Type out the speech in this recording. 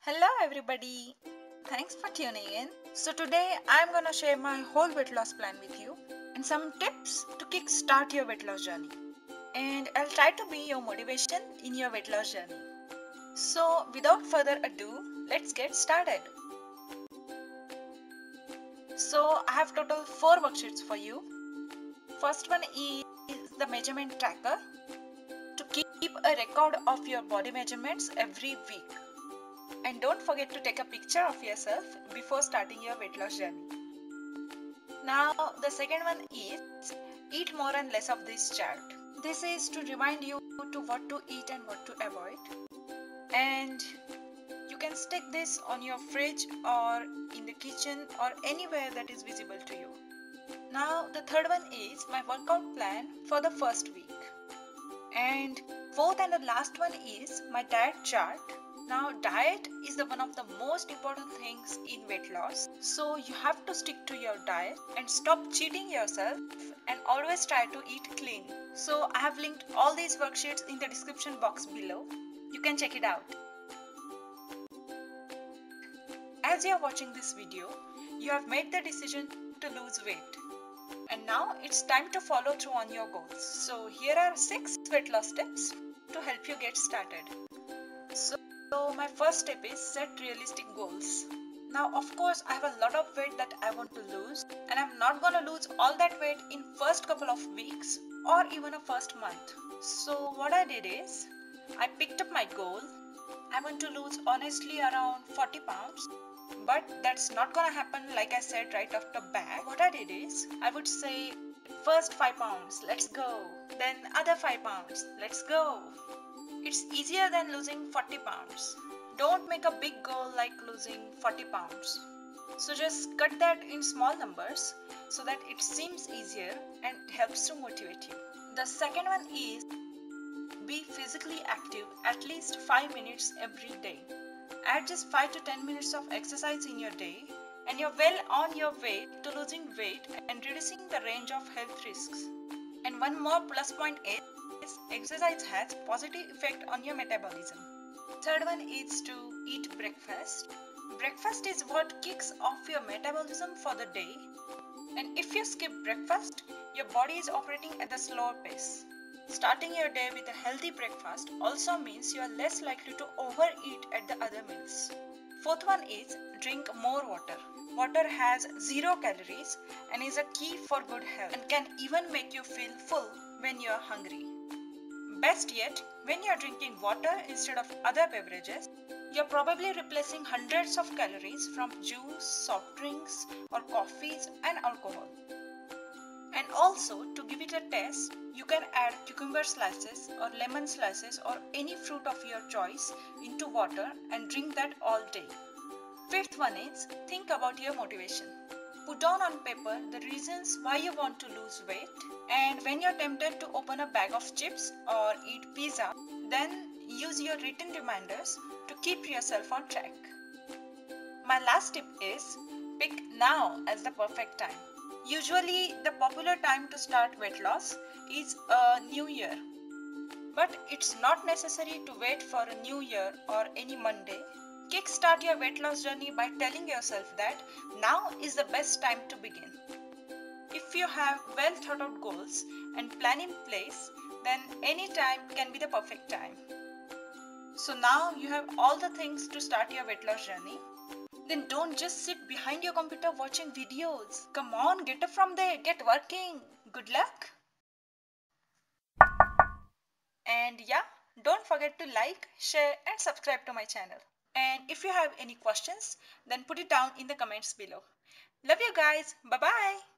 Hello everybody. Thanks for tuning in. So today I'm going to share my whole weight loss plan with you and some tips to kickstart your weight loss journey. And I'll try to be your motivation in your weight loss journey. So without further ado, let's get started. So I have total 4 worksheets for you. First one is the measurement tracker to keep a record of your body measurements every week. And don't forget to take a picture of yourself before starting your weight loss journey. Now, the second one is eat more and less of this chart. This is to remind you to what to eat and what to avoid. And you can stick this on your fridge or in the kitchen or anywhere that is visible to you. Now, the third one is my workout plan for the first week. And fourth and the last one is my diet chart. Now, diet is one of the most important things in weight loss. So you have to stick to your diet and stop cheating yourself and always try to eat clean. So I have linked all these worksheets in the description box below. You can check it out. As you are watching this video, you have made the decision to lose weight. And now it's time to follow through on your goals. So here are 6 weight loss tips to help you get started. So my first step is set realistic goals. Now of course I have a lot of weight that I want to lose and I'm not gonna lose all that weight in first couple of weeks or even a first month. So what I did is I picked up my goal. I want to lose honestly around 40 pounds. But that's not gonna happen like I said right off the bat. What I did is I would say first 5 pounds, let's go. Then other 5 pounds, let's go. It's easier than losing 40 pounds. Don't make a big goal like losing 40 pounds. So just cut that in small numbers so that it seems easier and helps to motivate you. The second one is be physically active at least 5 minutes every day. Add just 5 to 10 minutes of exercise in your day and you're well on your way to losing weight and reducing the range of health risks. And one more plus point is exercise has positive effect on your metabolism. Third one is to eat breakfast. Breakfast is what kicks off your metabolism for the day. And if you skip breakfast, your body is operating at a slower pace. Starting your day with a healthy breakfast also means you are less likely to overeat at the other meals. Fourth one is drink more water. Water has 0 calories and is a key for good health and can even make you feel full when you are hungry. Best yet, when you are drinking water instead of other beverages, you are probably replacing hundreds of calories from juice, soft drinks or coffees and alcohol. And also, to give it a taste, you can add cucumber slices or lemon slices or any fruit of your choice into water and drink that all day. Fifth one is think about your motivation. Put down on paper the reasons why you want to lose weight, and when you're tempted to open a bag of chips or eat pizza, then use your written reminders to keep yourself on track. My last tip is pick now as the perfect time. Usually the popular time to start weight loss is a new year. But it's not necessary to wait for a new year or any Monday. Kickstart your weight loss journey by telling yourself that now is the best time to begin. If you have well thought out goals and plan in place, then any time can be the perfect time. So now you have all the things to start your weight loss journey. Then don't just sit behind your computer watching videos. Come on, get up from there, get working. Good luck. And yeah, don't forget to like, share and subscribe to my channel. And if you have any questions, then put it down in the comments below. Love you guys. Bye-bye.